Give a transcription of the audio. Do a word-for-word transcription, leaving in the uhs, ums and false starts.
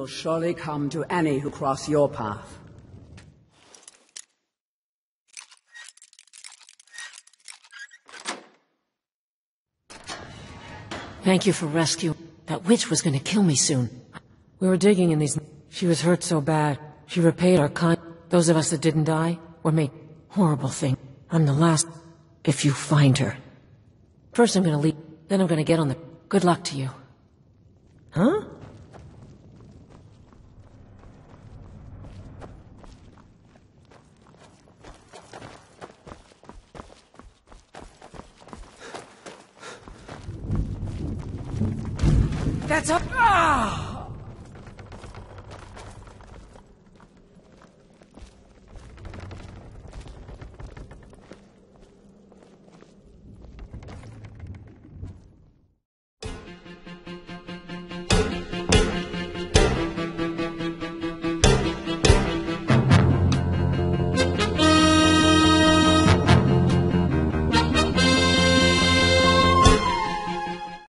surely come to any who cross your path. Thank you for rescue. That witch was gonna kill me soon. We were digging in these... She was hurt so bad. She repaid our kind... Those of us that didn't die were made... Horrible thing. I'm the last... If you find her. First I'm gonna leave, then I'm gonna get on the... Good luck to you. Huh? That's up. Ah!